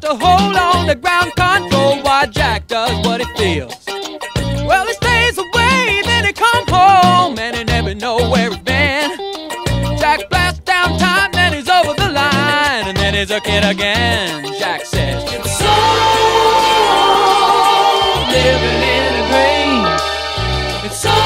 to hold on to ground control while Jack does what he feels. Well, he stays away, then he comes home, and he never knows where he's been. Jack blasts down time, then he's over the line, and then he's a kid again. Jack says, so living in a dream, it's so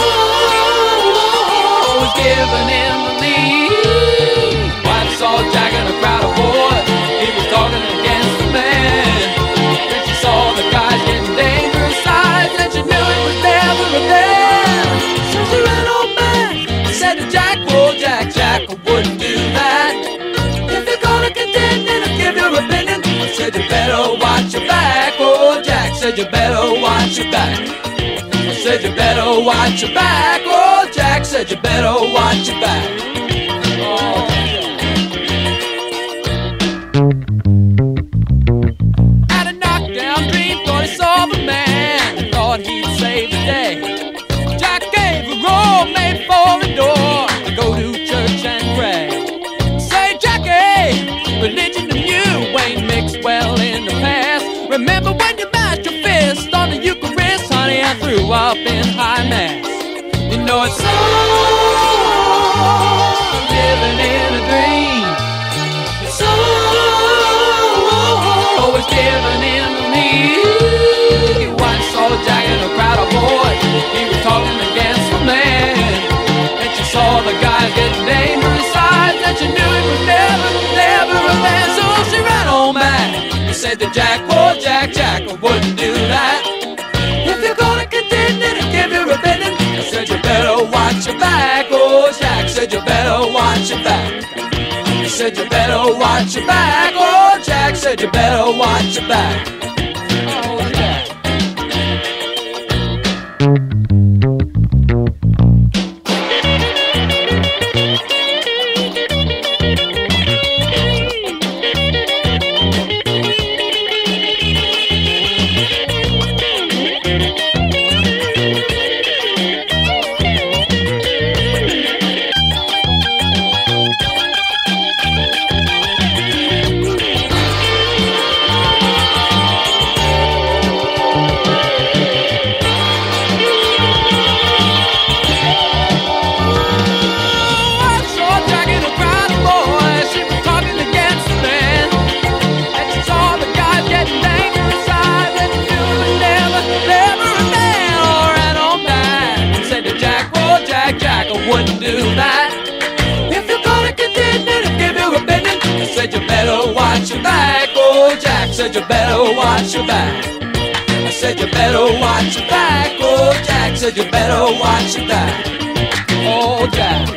giving him the lead. Wife saw Jack in a crowd of boys, he was talking against the man. Then she saw the guys getting dangerous eyes, and she knew it was never a man. So she ran on back and said to Jack, oh Jack, Jack, I wouldn't do that. If you're gonna contend, then I'll give your opinion. I said you better watch your back. Oh Jack said you better watch your back. I said you better watch your back. Oh Jack said you better watch your back. Oh, had a knockdown dream, thought he saw the man, thought he'd save the day. Jack gave a roll, made for the door to go to church and pray. Say Jackie, religion and you ain't mixed well in the past. Remember when you mashed your fist on the Eucharist, honey, I threw up in high mass. You know it's so living in a dream, it's so always giving in to me. Once saw Jack in a crowd of boys, he was talking against the man. And she saw the guys getting dangerous eyes, and she knew it was never, never a man. So she ran on back and said to Jack, oh Jack, Jack, I wouldn't do that. If you're gonna contend, then I'll give your opinion. I said you better watch your back. Oh Jack said you better watch your back. He said you better watch your back. Oh Jack said you better watch your back. Oh Jack. Wouldn't do that. If you're gonna contend, then I'll give your opinion. I said you better watch your back. Oh Jack said you better watch your back. I said you better watch your back. Oh Jack said you better watch your back. Oh Jack.